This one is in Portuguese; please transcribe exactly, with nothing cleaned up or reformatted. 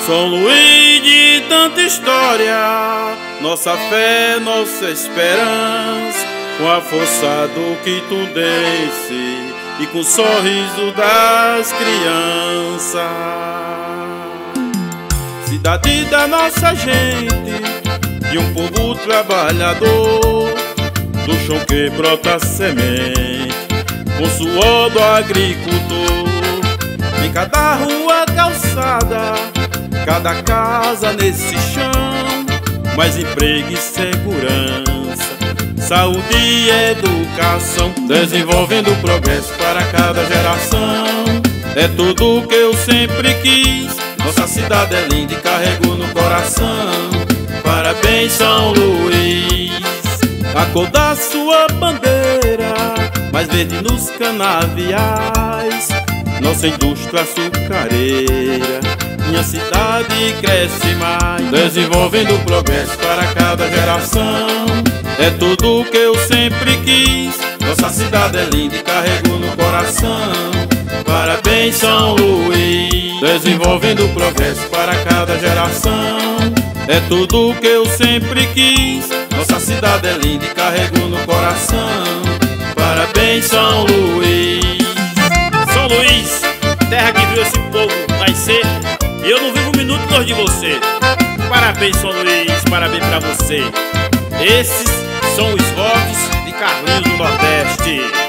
São Luís de tanta história, nossa fé, nossa esperança, com a força do que tu desse e com o sorriso das crianças. Cidade da nossa gente, de um povo trabalhador, do chão que brota semente, com o suor do agricultor. Em cada rua, calçada, cada casa nesse chão, mais emprego e segurança, saúde e educação, desenvolvendo progresso para cada geração. É tudo o que eu sempre quis, nossa cidade é linda e carrego no coração. Parabéns, São Luís, a cor da sua bandeira, mais verde nos canaviais, nossa indústria açucareira, minha cidade cresce mais, desenvolvendo progresso para cada geração. É tudo o que eu sempre quis, nossa cidade é linda e carrego no coração. Parabéns, São Luís, desenvolvendo progresso para cada geração. É tudo o que eu sempre quis, nossa cidade é linda e carrego no coração. Parabéns, São Luís. São Luís, terra que viu esse povo nascer, e eu não vivo um minuto longe de você. Parabéns, São Luís, parabéns pra você. Esses são os votos de Carlinhos do Nordeste.